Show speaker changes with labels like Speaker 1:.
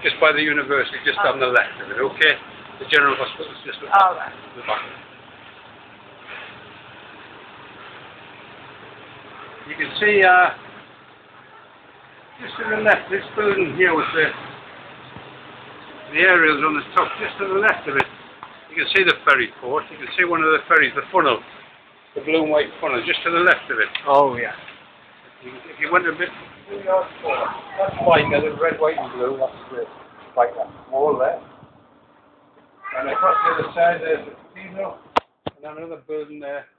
Speaker 1: just by the university, just on the left of it, okay? The general hospital is just at
Speaker 2: Right.
Speaker 1: the back. You can see just to the left, this building here with the aerials on the top, just to the left of it, you can see the ferry port, you can see one of the ferries, the funnel, the blue and white funnel, just to the left of it.
Speaker 2: Oh, yeah.
Speaker 1: If you went a bit, that's fine, there's red, white and blue, that's great. Like that, wall there. And across the other side there's the cathedral, and another building there.